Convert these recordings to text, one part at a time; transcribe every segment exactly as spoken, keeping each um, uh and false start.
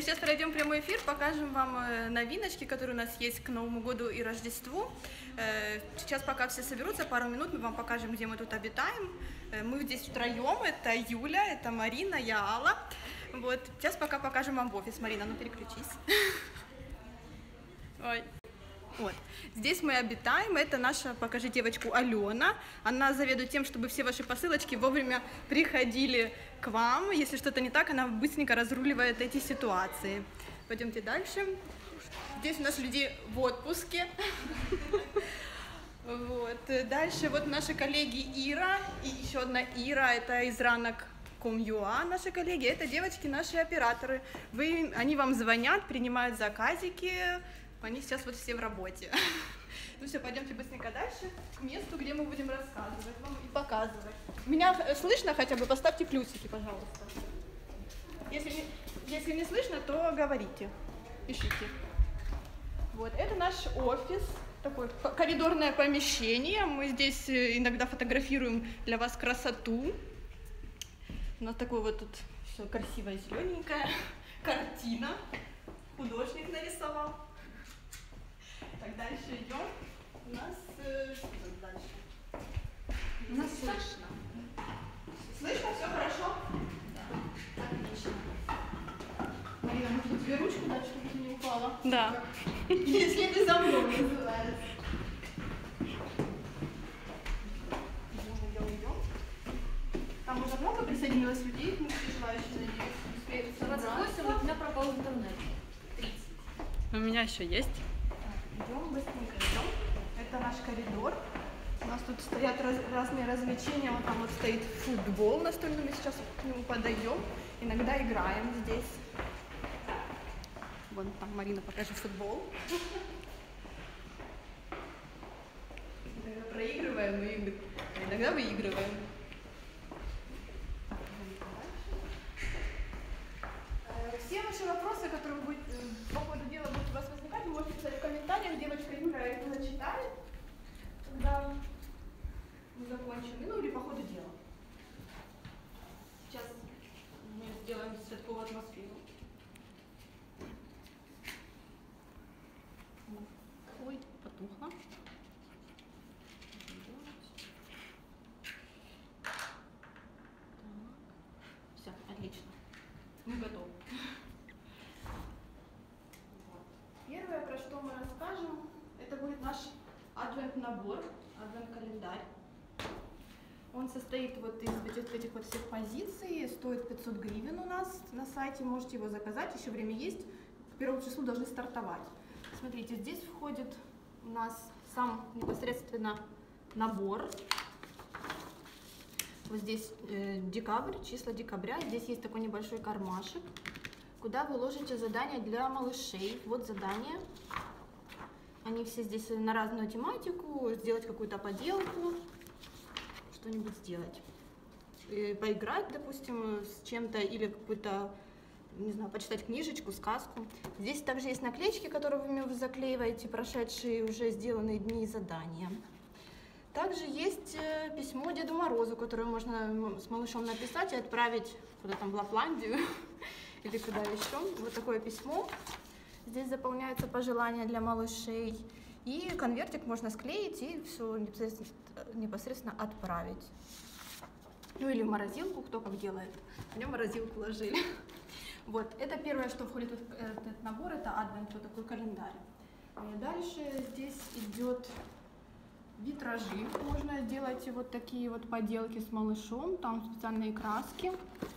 сейчас пройдем прямой эфир, покажем вам новиночки, которые у нас есть к Новому году и Рождеству. Сейчас, пока все соберутся, пару минут мы вам покажем, где мы тут обитаем. Мы здесь втроем, это Юля, это Марина, я Алла. Вот. Сейчас пока покажем вам в офис. Марина, ну переключись. Ой. Вот. Здесь мы обитаем, это наша, покажи девочку, Алена. Она заведует тем, чтобы все ваши посылочки вовремя приходили к вам. Если что-то не так, она быстренько разруливает эти ситуации. Пойдемте дальше. Здесь у нас люди в отпуске. Вот. Дальше вот наши коллеги Ира и еще одна Ира, это из ранок точка ком точка ю а, наши коллеги. Это девочки, наши операторы. Вы, они вам звонят, принимают заказики. Они сейчас вот все в работе. Ну все, пойдемте быстренько дальше, к месту, где мы будем рассказывать вам и показывать. Меня слышно хотя бы? Поставьте плюсики, пожалуйста. Если не, если не слышно, то говорите, пишите. Вот, это наш офис, такое коридорное помещение. Мы здесь иногда фотографируем для вас красоту. У нас такое вот тут все красивое, зелененькое. Картина. Художник нарисовал. Так, дальше идем. У нас... Э, что тут дальше? У нас слышно. Слышно? Все хорошо? Да. Отлично. Марина, может тебе ручку дать, чтобы ты не упала? Да. Если ты за мной называется. Идем, идем, идем. Там уже много присоединилось людей, мы желающие, надеюсь, успеют двадцать восемь, у меня пропал интернет. тридцать. У меня еще есть. Идем, быстренько идем. Это наш коридор. У нас тут стоят раз, разные развлечения. Вот там вот стоит футбол настольный. Мы сейчас к нему подойдем. Иногда играем здесь. Вон там Марина покажет футбол. Иногда проигрываем и иногда выигрываем. Все ваши вопросы, которые будет, по ходу дела будут у вас возникать, вы можете писать в комментариях, девочка Юля их зачитает, когда мы закончим, ну или по ходу дела. Сейчас мы сделаем святковую атмосферу. Ой, потухло. Все, отлично. Мы готовы. Первое, про что мы расскажем, это будет наш адвент-набор, адвент-календарь. Он состоит вот из этих, этих вот всех позиций, стоит пятьсот гривен у нас на сайте, можете его заказать, еще время есть, к первому числу должны стартовать. Смотрите, здесь входит у нас сам непосредственно набор. Вот здесь э, декабрь, числа декабря, здесь есть такой небольшой кармашек, куда вы ложите задания для малышей. Вот задания. Они все здесь на разную тематику. Сделать какую-то поделку, что-нибудь сделать. И поиграть, допустим, с чем-то или какую-то, не знаю, почитать книжечку, сказку. Здесь также есть наклеечки, которые вы заклеиваете, прошедшие уже сделанные дни и задания. Также есть письмо Деду Морозу, которое можно с малышом написать и отправить куда-то там в Лапландию или куда еще. Вот такое письмо. Здесь заполняются пожелания для малышей. И конвертик можно склеить и все непосредственно, непосредственно отправить. Ну или в морозилку, кто как делает. Мне в морозилку ложили. Вот, это первое, что входит в этот набор, это адвент, вот такой календарь. Дальше здесь идет витражи. Можно делать вот такие вот поделки с малышом. Там специальные краски.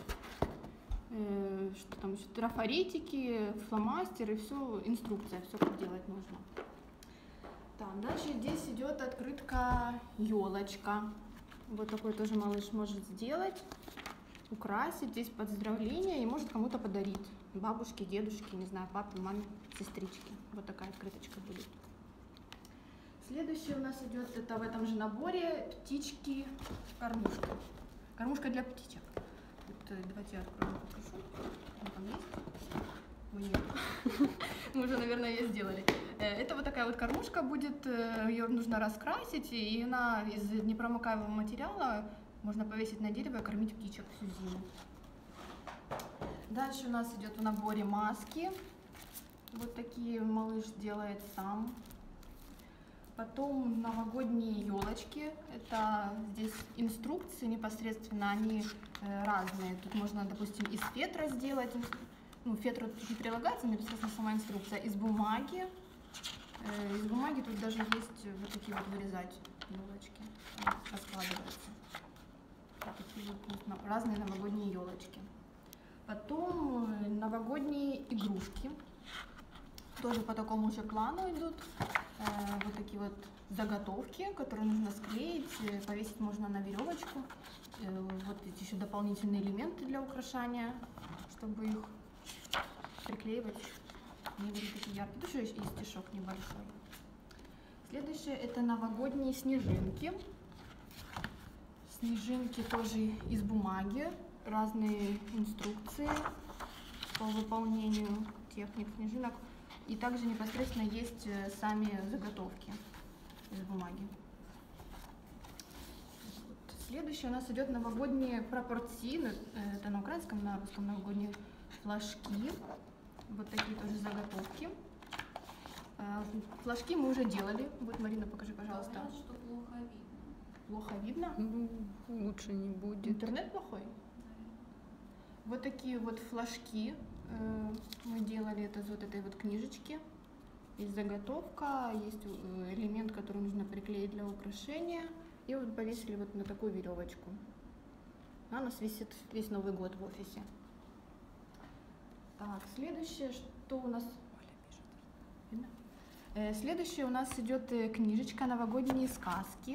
Что там еще, трафаретики, фломастеры, все, инструкция, все как делать нужно. Так, дальше здесь идет открытка елочка. Вот такой тоже малыш может сделать, украсить. Здесь поздравления и может кому-то подарить. Бабушке, дедушке, не знаю, папе, маме, сестричке. Вот такая открыточка будет. Следующее у нас идет, это в этом же наборе, птички, кормушка. Кормушка для птичек. Давайте я открою, покажу. Там есть? Ой, нет. Мы уже, наверное, ее сделали. Это вот такая вот кормушка будет, ее нужно раскрасить, и она из непромокаемого материала можно повесить на дерево и кормить птичек всю зиму. Дальше у нас идет в наборе маски. Вот такие малыш делает сам. Потом новогодние елочки. Это здесь инструкции непосредственно, они э, разные. Тут можно, допустим, из фетра сделать. Ну, фетр тут не прилагается, непосредственно сама инструкция. Из бумаги. Э, из бумаги тут даже есть вот такие вот вырезать елочки. Раскладываются. Вот такие вот разные новогодние елочки. Потом новогодние игрушки. Тоже по такому же плану идут. Э, вот такие вот заготовки, которые нужно склеить, э, повесить можно на веревочку. Э, вот эти еще дополнительные элементы для украшания, чтобы их приклеивать. Они были такие яркие. Тоже есть стишок небольшой. Следующее это новогодние снежинки. Снежинки тоже из бумаги. Разные инструкции по выполнению техник снежинок. И также непосредственно есть сами заготовки из бумаги. Вот. Следующее у нас идет новогодние пропорции. Это на украинском, на русском новогодние флажки. Вот такие тоже заготовки. Флажки мы уже делали. Вот, Марина, покажи, пожалуйста. Говорят, что плохо видно. Плохо видно? Ну, лучше не будет. Интернет плохой? Вот такие вот флажки э, мы делали, это из вот этой вот книжечки. Есть заготовка, есть элемент, который нужно приклеить для украшения. И вот повесили вот на такую веревочку. Она у нас висит весь Новый год в офисе. Так, следующее, что у нас... Видно? Э, следующее у нас идет книжечка «Новогодние сказки».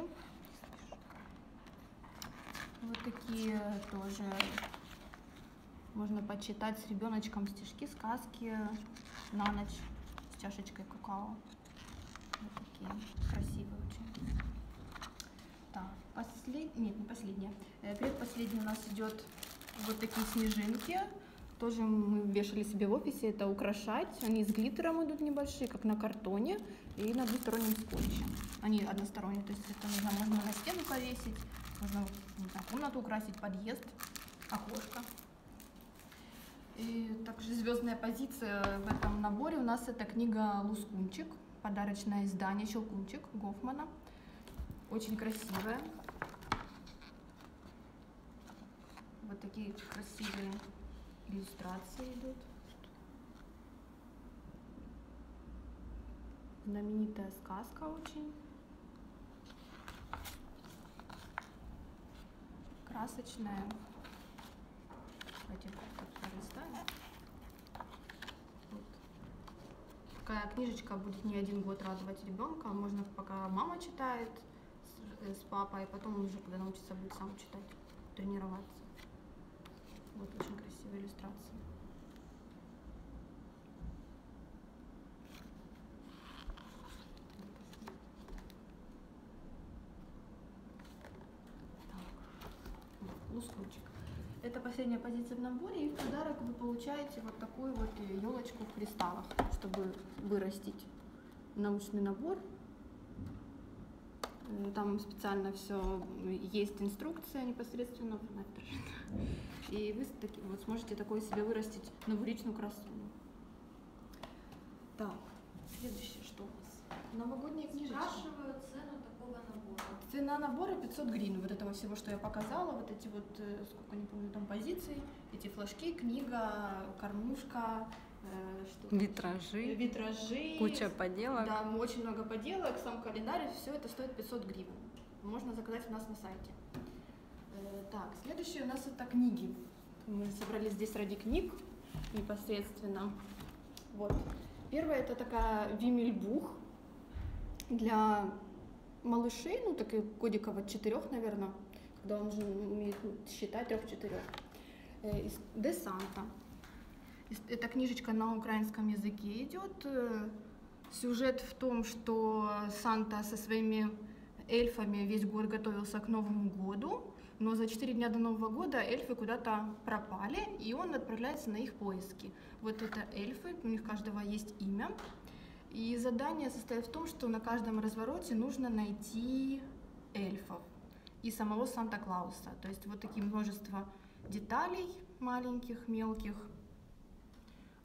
Вот такие тоже можно почитать с ребеночком стишки, сказки на ночь с чашечкой какао. Вот такие красивые очень. Так, послед... Нет, не последнее. Предпоследний у нас идет вот такие снежинки. Тоже мы вешали себе в офисе, это украшать. Они с глиттером идут небольшие, как на картоне, и на двустороннем скотче. Они односторонние, то есть это нужно, можно на стену повесить, можно, не знаю, комнату украсить, подъезд, окошко. И также звездная позиция в этом наборе у нас это книга «Лускунчик», подарочное издание «Щелкунчик» Гофмана. Очень красивая. Вот такие красивые иллюстрации идут. Знаменитая сказка очень. Красочная. Давайте так пролистаем. Вот. Такая книжечка будет не один год радовать ребенка. Можно пока мама читает с, с папой, и потом он уже, когда научится, будет сам читать, тренироваться. Вот очень красивая иллюстрация. Лускунчик. Это последняя позиция в наборе, и в подарок вы получаете вот такую вот елочку в кристаллах, чтобы вырастить. Научный набор. Там специально все есть инструкция непосредственно, и вы таки, вот, сможете такое себе вырастить новорічную красоту. Так, следующее что у нас? Новогодние книжечки. Спрашиваю цену такого набора. Цена набора пятьсот гривен, вот этого всего, что я показала, вот эти вот, сколько не помню, там позиций, эти флажки, книга, кормушка, э, что Витражи. Витражи. Куча поделок. Да, очень много поделок, сам календарь, все это стоит пятьсот гривен. Можно заказать у нас на сайте. Э, так, следующее у нас это книги. Мы собрались здесь ради книг непосредственно. Вот. Первая это такая Вимельбух для малышей, ну, так и годиков от четырех, наверное, когда он уже умеет считать трех-четырех. Де Санта. Эта книжечка на украинском языке идет. Сюжет в том, что Санта со своими эльфами весь год готовился к Новому году, но за четыре дня до Нового года эльфы куда-то пропали, и он отправляется на их поиски. Вот это эльфы, у них каждого есть имя. И задание состоит в том, что на каждом развороте нужно найти эльфов и самого Санта-Клауса. То есть вот такие множество деталей маленьких, мелких,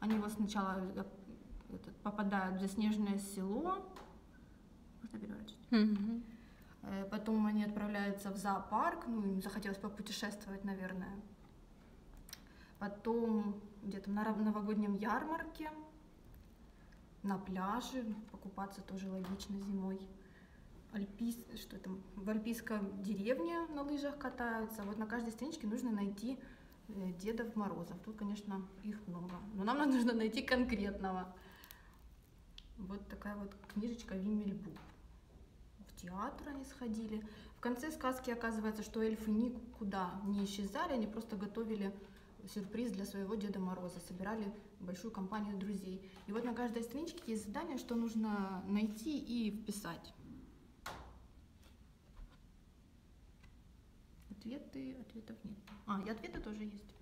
Они вот сначала э, этот, попадают в заснеженное село. Можно переворачивать? Мгм. Э, Потом они отправляются в зоопарк, ну, им захотелось попутешествовать, наверное. Потом где-то на ра- новогоднем ярмарке, на пляже, покупаться тоже логично зимой. Альпийс... Что там? В альпийской деревне на лыжах катаются. Вот на каждой страничке нужно найти э, Дедов Морозов. Тут, конечно, их много, но нам нужно найти конкретного. Вот такая вот книжечка Вимельбу. В театр они сходили. В конце сказки оказывается, что эльфы никуда не исчезали, они просто готовили сюрприз для своего Деда Мороза, собирали большую компанию друзей. И вот на каждой страничке есть задание, что нужно найти и вписать. Ответы, ответов нет. А, и ответы тоже есть.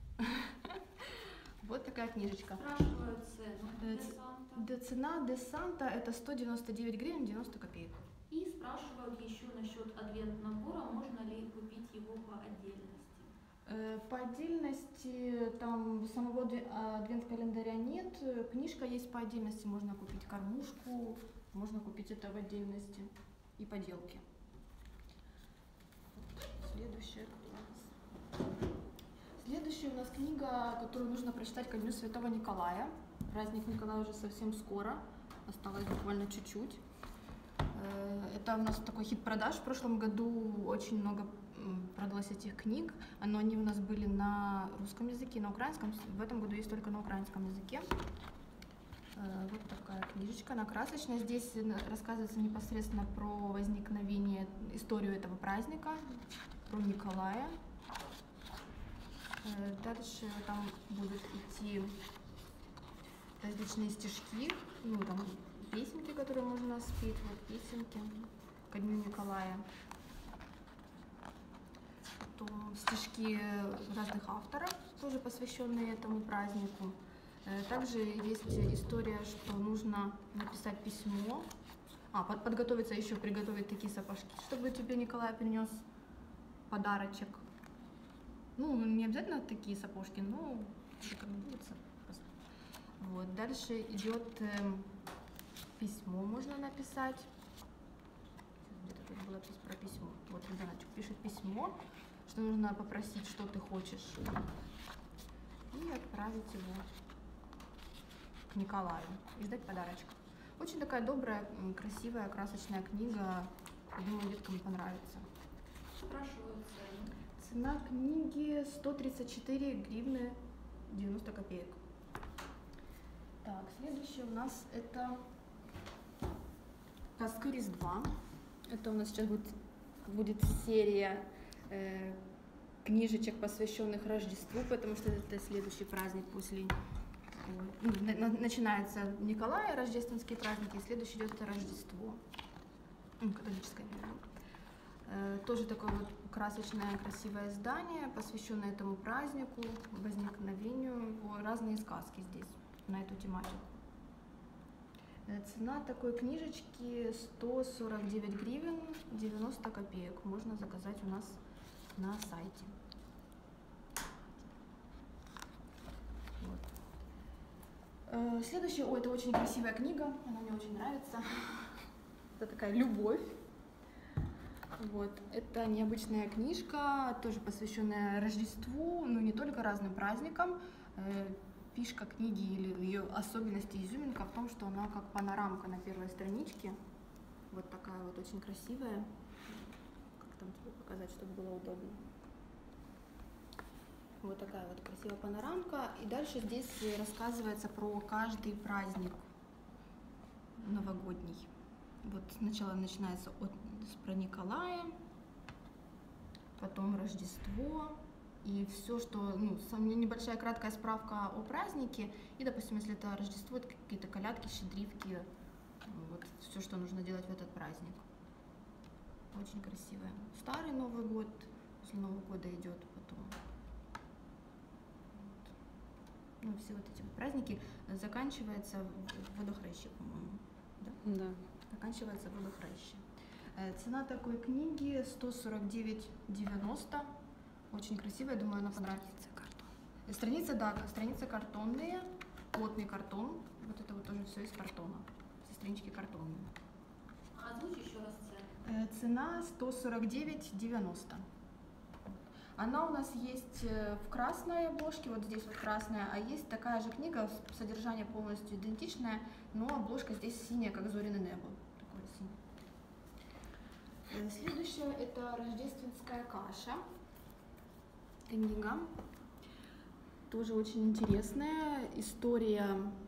Вот такая книжечка. Спрашивают цену Э, десанта. Д- Цена Десанта это сто девяносто девять гривен девяносто копеек. И спрашивают еще насчет адвент-набора, можно ли купить его по отдельности. Э, По отдельности там самого адве- адвент-календаря нет. Э, Книжка есть по отдельности, можно купить кормушку, можно купить это в отдельности и поделки. Следующая у нас. Следующая у нас книга, которую нужно прочитать ко Дню Святого Николая. Праздник Николая уже совсем скоро, осталось буквально чуть-чуть. Э, Это у нас такой хит продаж. В прошлом году очень много м, продалось этих книг, но они у нас были на русском языке, на украинском. В этом году есть только на украинском языке. Э, Вот такая книжечка, она красочная. Здесь э, рассказывается непосредственно про возникновение, историю этого праздника, про Николая. Э, Дальше там будут идти различные стишки, ну там песенки, которые можно спеть, вот песенки ко Дню Николая. Потом стишки разных авторов, тоже посвященные этому празднику. Э, Также есть история, что нужно написать письмо, а, под- подготовиться еще, приготовить такие сапожки, чтобы тебе Николай принес подарочек. Ну, не обязательно такие сапожки, но рекомендуется. Вот. Дальше идет эм, письмо, можно написать. Сейчас где-то тут было пис- про письмо. Вот ребеночек пишет письмо, что нужно попросить, что ты хочешь, и отправить его к Николаю и ждать подарочка. Очень такая добрая, м, красивая, красочная книга. Я думаю, деткам понравится. Спрашивают цену. Цена книги сто тридцать четыре гривны девяносто копеек. Так, следующее у нас это Каскырис два. Это у нас сейчас будет, будет серия э, книжечек, посвященных Рождеству, потому что это следующий праздник после... э, ну, на- на- начинается Николай, рождественские праздники, и следующий идет это Рождество. Ну, католическое, наверное. Э, Тоже такое вот красочное, красивое издание, посвященное этому празднику, возникновению его. Разные сказки здесь на эту тематику. Э, Цена такой книжечки сто сорок девять гривен девяносто копеек. Можно заказать у нас на сайте. Вот. Э, Следующее, ой, это очень красивая книга, она мне очень нравится. Это такая любовь. Вот. Это необычная книжка, тоже посвященная Рождеству, но не только разным праздникам. Э, Фишка книги или ее особенность и изюминка в том, что она как панорамка на первой страничке. Вот такая вот очень красивая. Как там тебе показать, чтобы было удобно? Вот такая вот красивая панорамка. И дальше здесь рассказывается про каждый праздник новогодний. Вот сначала начинается от, с- про Николая, потом Рождество, и все, что, ну, сам- небольшая краткая справка о празднике, и, допустим, если это Рождество, это какие-то колядки, щедрівки, вот все, что нужно делать в этот праздник. Очень красивая. Старый Новый год, после Нового года идет потом. Вот. Ну, все вот эти вот праздники э, заканчивается в- в водохрещи, по-моему. Да? Да. Заканчивается водохрещи. Э, Цена такой книги сто сорок девять девяносто. Очень красивая, думаю, она понравится. Э, Страницы, да, как страницы картонные. плотный картон. Вот это вот тоже все из картона. Сестринчики картонные. Озвучь еще раз цену. Э, Цена сто сорок девять девяносто. Она у нас есть э, в красной обложке, вот здесь вот красная, а есть такая же книга, с- содержание полностью идентичное, но обложка здесь синяя, как Зорино небо. Такое синее. Э, Следующее это рождественская каша. Книга. Тоже очень интересная история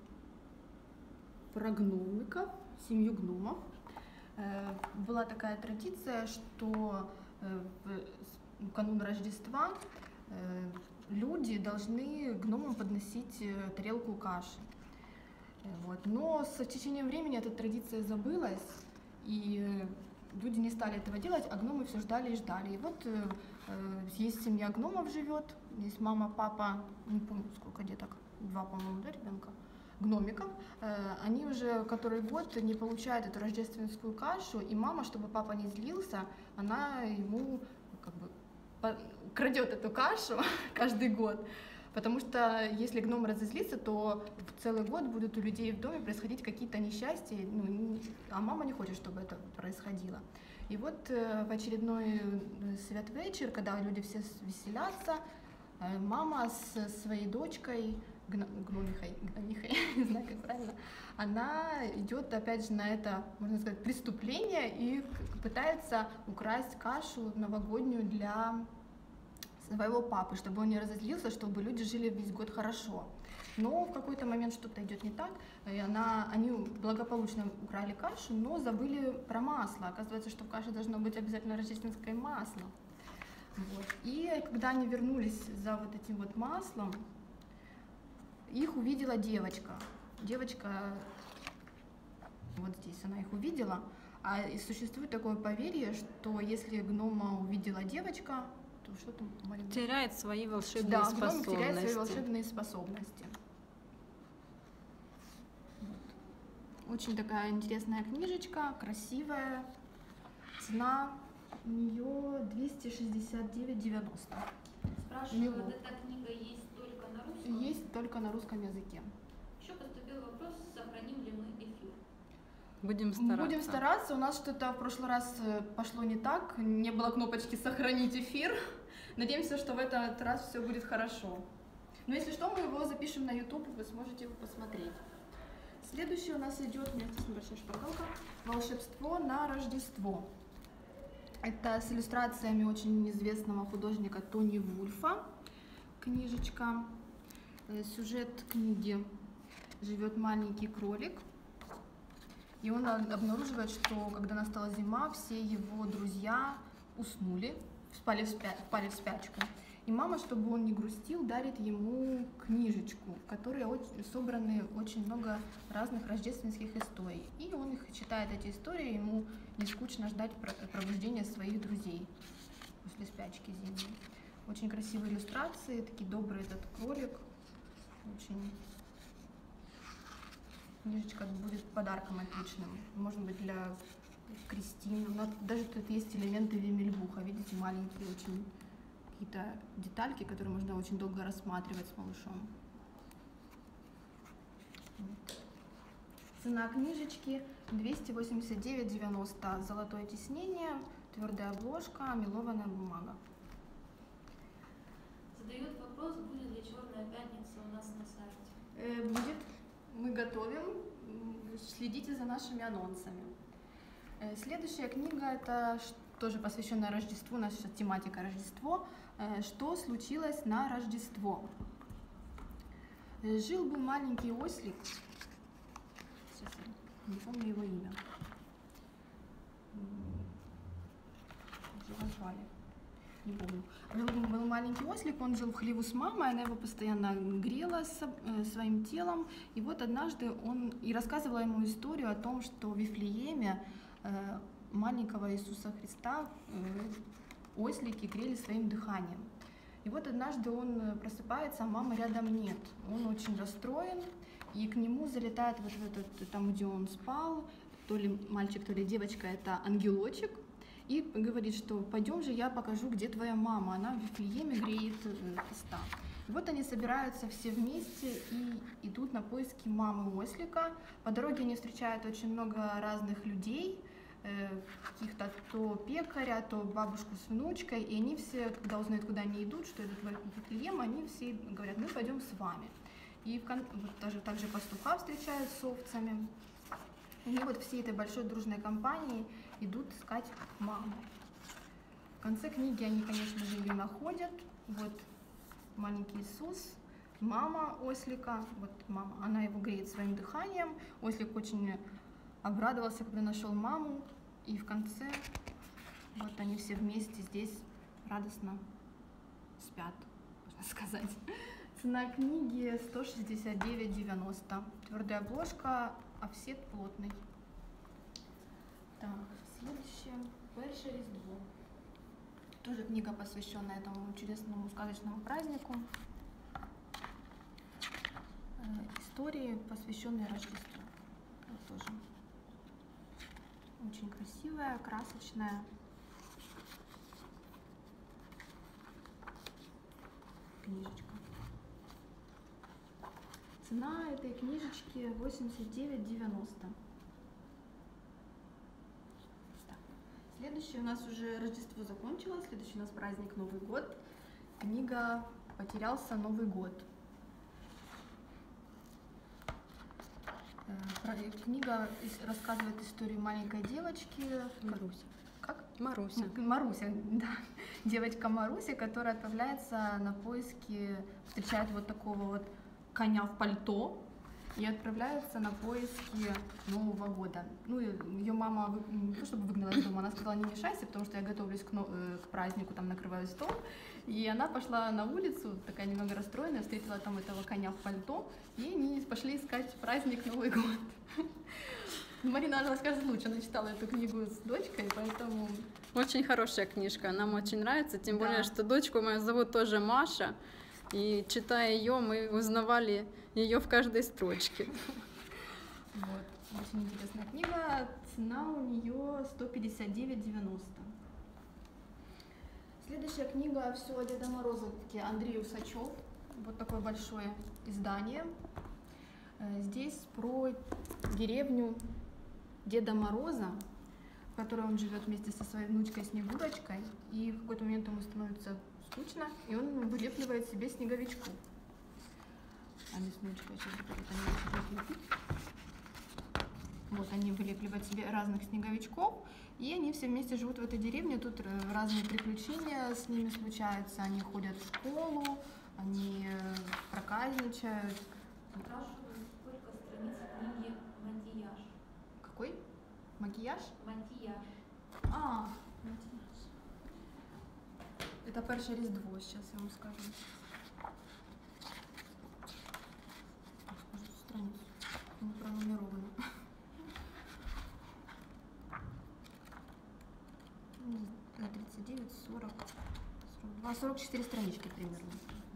про гномиков, семью гномов. Э, Была такая традиция, что э, в с- в канун Рождества э, люди должны гномам подносить э, тарелку каши. Э, Вот. Но с течением времени эта традиция забылась, и э, люди не стали этого делать, а гномы все ждали и ждали. И вот э, э, есть семья гномов живет, есть мама, папа, не помню сколько деток, два, по-моему, да, ребенка, гномиков. Э, Они уже который год не получают эту рождественскую кашу, и мама, чтобы папа не злился, она ему как бы по- крадет эту кашу каждый год. Потому что если гном разозлится, то в целый год будут у людей в доме происходить какие-то несчастья, ну, не- а мама не хочет, чтобы это происходило. И вот э, в очередной э, святвечер, когда люди все с- веселятся, э, мама со своей дочкой, гно- гномихой, гномихой, не знаю, как правильно, она идет опять же на это, можно сказать, преступление и к- пытается украсть кашу новогоднюю для своего папы, чтобы он не разозлился, чтобы люди жили весь год хорошо. Но в какой-то момент что-то идет не так, и она, они благополучно украли кашу, но забыли про масло. Оказывается, что в каше должно быть обязательно рождественское масло. Вот. И когда они вернулись за вот этим вот маслом, их увидела девочка. Девочка, вот здесь она их увидела. А и существует такое поверье, что если гнома увидела девочка, то что там маленькое? Теряет свои волшебные Да, гном теряет способности. свои волшебные способности. Вот. Очень такая интересная книжечка, красивая. Цена у нее двести шестьдесят девять девяносто. Спрашивают, Мило. эта книга есть только на русском? Есть только на русском языке. Еще поступил вопрос, сохраним ли мы эфир. Будем стараться. Будем стараться. У нас что-то в прошлый раз э, пошло не так. Не было кнопочки «Сохранить эфир». Надеемся, что в этот раз все будет хорошо. Но если что, мы его запишем на YouTube, вы сможете его посмотреть. Следующее у нас идет вместе с небольшой шпаргалкой «Волшебство на Рождество». Это с иллюстрациями очень известного художника Тони Вульфа. Книжечка. Э, Сюжет книги: живет маленький кролик, и он а- обнаруживает, что когда настала зима, все его друзья уснули, впали в, спя- впали в спячку. И мама, чтобы он не грустил, дарит ему книжечку, в которой оч- собраны очень много разных рождественских историй. И он их читает, эти истории, ему не скучно ждать про- пробуждения своих друзей после спячки зимней. Очень красивые иллюстрации, такие добрый этот кролик. Очень книжечка будет подарком отличным. Может быть, для Кристины. У нас даже тут есть элементы Вимельбуха. Видите, маленькие очень какие-то детальки, которые можно очень долго рассматривать с малышом. Вот. Цена книжечки двести восемьдесят девять девяносто. Золотое тиснение, твердая обложка, мелованная бумага. Задают вопрос, будет ли Черная пятница у нас на сайте. Э, Будет. Мы готовим. М, Следите за нашими анонсами. Э, Следующая книга это ш- тоже посвященная Рождеству. У нас сейчас тематика Рождество. Э, Что случилось на Рождество? Э, Жил-был маленький ослик. Сейчас я не помню его имя. М, как его звали? Не помню. Жил был маленький ослик, он жил в хлеву с мамой, она его постоянно грела со- э, своим телом. И вот однажды он и рассказывала ему историю о том, что в Вифлееме э, маленького Иисуса Христа э, ослики грели своим дыханием. И вот однажды он э, просыпается, а мамы рядом нет. Он очень расстроен, и к нему залетает вот в этот, там, где он спал, то ли мальчик, то ли девочка, это ангелочек, и говорит, что пойдем же, я покажу, где твоя мама, она в Вифлееме греет э, Христа. Вот они собираются все вместе и идут на поиски мамы Ослика. По дороге они встречают очень много разных людей, э, каких-то то пекаря, то бабушку с внучкой, и они все, когда узнают, куда они идут, что идут в Вифлеем, они все говорят: мы пойдем с вами. И в кон... вот даже также пастуха встречают с овцами. И вот всей этой большой дружной компанией идут искать маму. В конце книги они, конечно же, ее находят. Вот маленький Иисус, мама Ослика, вот мама, она его греет своим дыханием. Ослик очень обрадовался, когда нашел маму, и в конце вот они все вместе здесь радостно спят, можно сказать. Цена книги сто шестьдесят девять девяносто. Твердая обложка, офсет плотный. Так, следующее. Перше Різдво. Тоже книга, посвященная этому чудесному сказочному празднику. Э, истории, посвященные Рождеству. Вот тоже очень красивая, красочная. Книжечка. Цена этой книжечки восемьдесят девять девяносто. Следующий у нас уже Рождество закончилось, следующий у нас праздник Новый год. Книга «Потерялся Новый год». Книга рассказывает историю маленькой девочки. Маруся. Как? Маруся. Маруся, да. Девочка Маруся, которая отправляется на поиски, встречает вот такого вот коня в пальто и отправляется на поиски Нового года. Ну, ее мама вы... не то чтобы выгнала из дома, она сказала: не мешайся, потому что я готовлюсь к, но... к празднику, там накрываю стол. И она пошла на улицу, такая немного расстроенная, встретила там этого коня в пальто, и они пошли искать праздник Новый год. Марина расскажет лучше, она читала эту книгу с дочкой, поэтому... Очень хорошая книжка, нам очень нравится, тем Да. более, что дочку мою зовут тоже Маша, и читая ее, мы узнавали ее в каждой строчке. Вот, очень интересная книга, цена у нее сто пятьдесят девять девяносто. Следующая книга «Все о Деда Морозовке», Андрей Усачев. Вот такое большое издание. Здесь про деревню Деда Мороза, в которой он живет вместе со своей внучкой Снегурочкой. И в какой-то момент ему становится скучно, и он вылепливает себе снеговичков. Они с внучкой сейчас будут они лепить. Вот они вылепливают себе разных снеговичков, и они все вместе живут в этой деревне. Тут разные приключения с ними случаются. Они ходят в школу, они проказничают. Спрашивают, сколько страниц книги «Макияж». Какой? Макияж? Макияж. А, макияж. Это перше Різдво, сейчас я вам скажу. Скажу страницу. Не пронумеровано. тридцать девять, сорок, сорок два, сорок четыре странички примерно.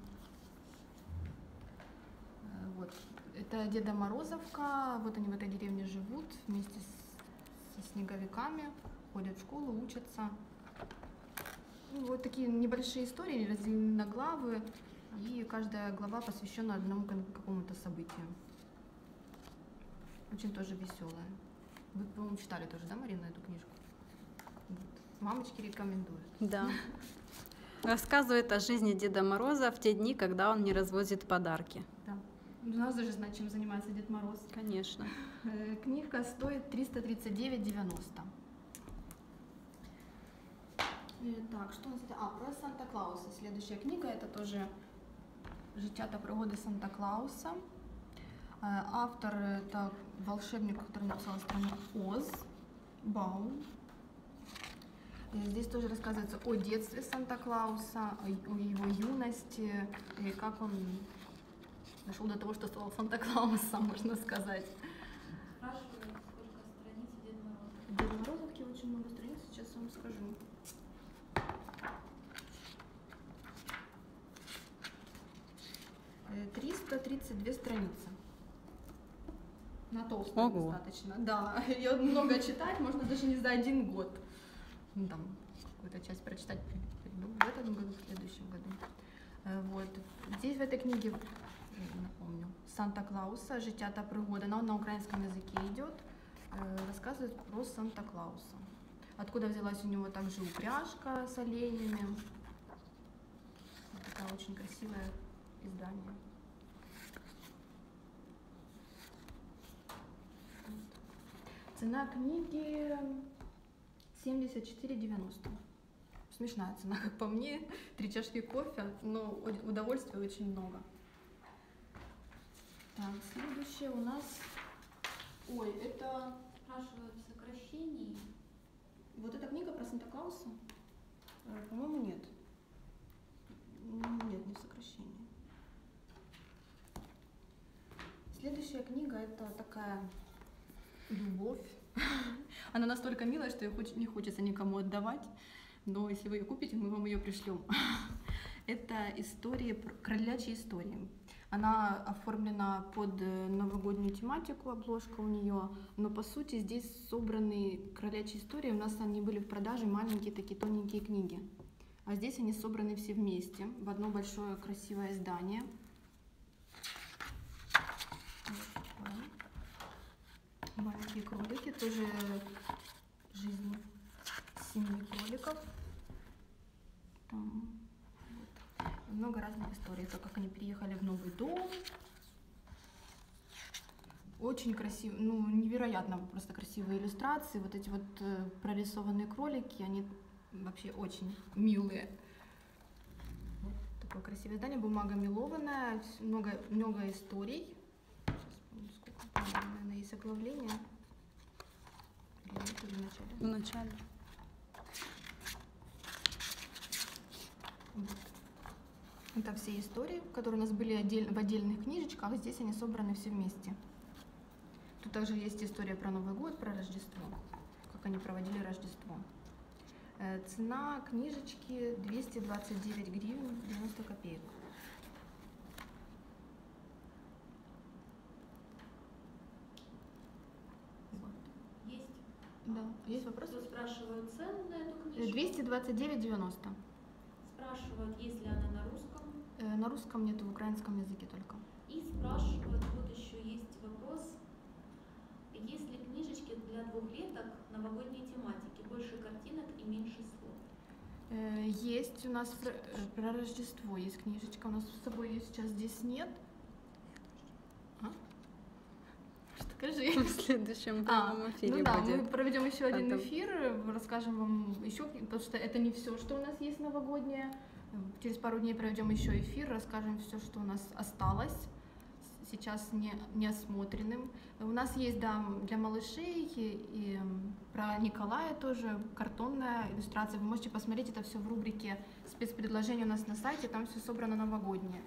Вот. Это Деда Морозовка. Вот они в этой деревне живут вместе с, со снеговиками, ходят в школу, учатся. Ну, вот такие небольшие истории, разделены на главы, и каждая глава посвящена одному какому-то событию. Очень тоже веселая. Вы, по-моему, читали тоже, да, Марина, эту книжку? Вот. Мамочки рекомендуют. Да. Рассказывает о жизни Деда Мороза в те дни, когда он не развозит подарки. Да. У нас даже знать, чем занимается Дед Мороз. Конечно. Книжка стоит триста тридцать девять девяносто. Так, что у нас? А, про Санта-Клауса. Следующая книга, это тоже «Життя та пригоди Санта-Клауса». Автор — это волшебник, который написал «Страну Оз», Баум. Здесь тоже рассказывается о детстве Санта-Клауса, о его юности, и как он дошел до того, что стал Санта-Клаусом, можно сказать. Спрашивают, сколько страниц Дед Мороз. В Деде Морозовке очень много страниц, сейчас я вам скажу. триста тридцать две страницы. На толстую Ого. достаточно. Да, ее много читать, можно даже не за один год. Ну, там какую-то часть прочитать в этом году, в следующем году. Э, Вот. Здесь в этой книге, э, напомню, Санта-Клауса, «Життя та пригода». Она на украинском языке идет. Э, Рассказывает про Санта-Клауса. Откуда взялась у него также упряжка с оленями. Вот такая очень красивое издание. Цена книги семьдесят четыре девяносто. Смешная цена, как по мне. Три чашки кофе, но удовольствия очень много. Так, следующее у нас... Ой, это... Спрашивают в сокращении. Вот эта книга про Санта-Клауса? Э, По-моему, нет. Нет, не в сокращении. Следующая книга — это такая любовь. Она настолько милая, что ее хоч- не хочется никому отдавать. Но если вы ее купите, мы вам ее пришлем. Это история, про- кролячьи истории. Она оформлена под э, новогоднюю тематику, обложка у нее, но по сути здесь собраны кролячьи истории. У нас они были в продаже, маленькие такие тоненькие книги. А здесь они собраны все вместе в одно большое красивое издание. Вот такое. Маленькие кролики, тоже жизнь семьи кроликов. Там вот. Много разных историй, то, как они переехали в новый дом. Очень красиво, ну невероятно просто красивые иллюстрации. Вот эти вот э, прорисованные кролики, они вообще очень милые. Вот такое красивое издание, бумага мелованная, много, много историй. Сейчас помню, сколько, там, наверное, есть оглавление. Или нет, или в начале. В начале. Вот. Это все истории, которые у нас были отдель- в отдельных книжечках, здесь они собраны все вместе. Тут также есть история про Новый год, про Рождество, как они проводили Рождество. Э, Цена книжечки двести двадцать девять гривен девяносто копеек. Вот. Есть. Да. Есть вопросы? Кто спрашивают цену на эту Э, книжку. двести двадцать девять девяносто. Спрашивают, есть ли она на русском. Э, На русском нет, в украинском языке только. И спрашивают, вот еще есть вопрос, есть ли книжечки для двухлеток новогодней тематики, больше картинок и меньше слов? Э, Есть у нас про, э, про Рождество, есть книжечка, у нас с собой ее сейчас здесь нет. А? Что, скажи? В следующем А, прямом эфире ну да, будет. мы проведем еще один Это- эфир, расскажем вам еще, потому что это не все, что у нас есть новогоднее. Через пару дней проведем еще эфир, расскажем все, что у нас осталось с- сейчас не, не осмотренным. У нас есть, да, для малышей и, и, м, про Николая тоже картонная иллюстрация. Вы можете посмотреть это все в рубрике спецпредложения у нас на сайте, там все собрано новогоднее.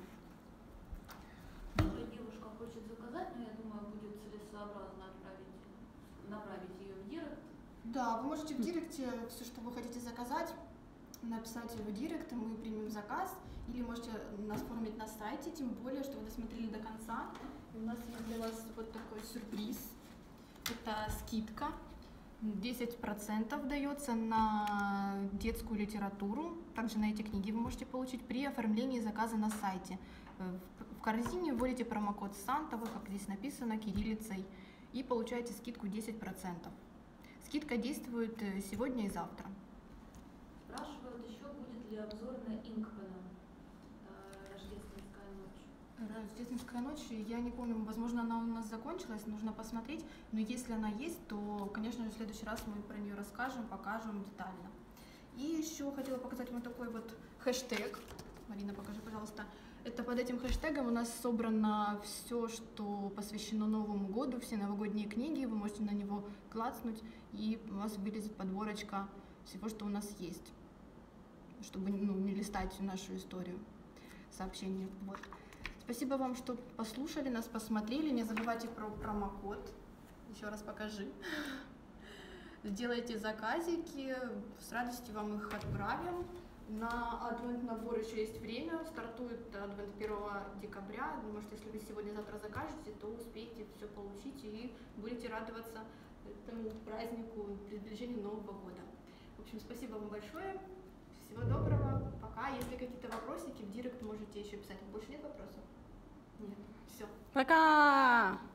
Уже девушка хочет заказать, но я думаю, будет целесообразно отправить, направить ее в директ. Да, вы можете в директе все, что вы хотите заказать, написать в директ, и мы примем заказ. Или можете нас оформить на сайте, тем более, что вы досмотрели до конца. И у нас есть для вас вот такой сюрприз. Это скидка. десять процентов дается на детскую литературу. Также на эти книги вы можете получить при оформлении заказа на сайте. Э, В в корзине вводите промокод Санта, вот как здесь написано, кириллицей, и получаете скидку десять процентов. Скидка действует э, сегодня и завтра. Спрашивают еще, будет ли обзор на Инкмана э, «Рождественская ночь». Рождественская ночь, я не помню, возможно, она у нас закончилась, нужно посмотреть, но если она есть, то, конечно же, в следующий раз мы про нее расскажем, покажем детально. И еще хотела показать вам такой вот хэштег. Марина, покажи, пожалуйста. Это под этим хэштегом у нас собрано все, что посвящено Новому году, все новогодние книги, вы можете на него клацнуть, и у вас вылезет подборочка всего, что у нас есть, чтобы, ну, не листать всю нашу историю сообщений. Вот. Спасибо вам, что послушали нас, посмотрели. Не забывайте про промокод. Еще раз покажи. Сделайте заказики, с радостью вам их отправим. На адвент-набор еще есть время, стартует адвент первого декабря. Может, если вы сегодня-завтра закажете, то успеете все получить и будете радоваться этому празднику приближения Нового года. В общем, спасибо вам большое. Всего доброго, пока. Если какие-то вопросики, в директ можете еще писать. Больше нет вопросов? Нет. Все. Пока!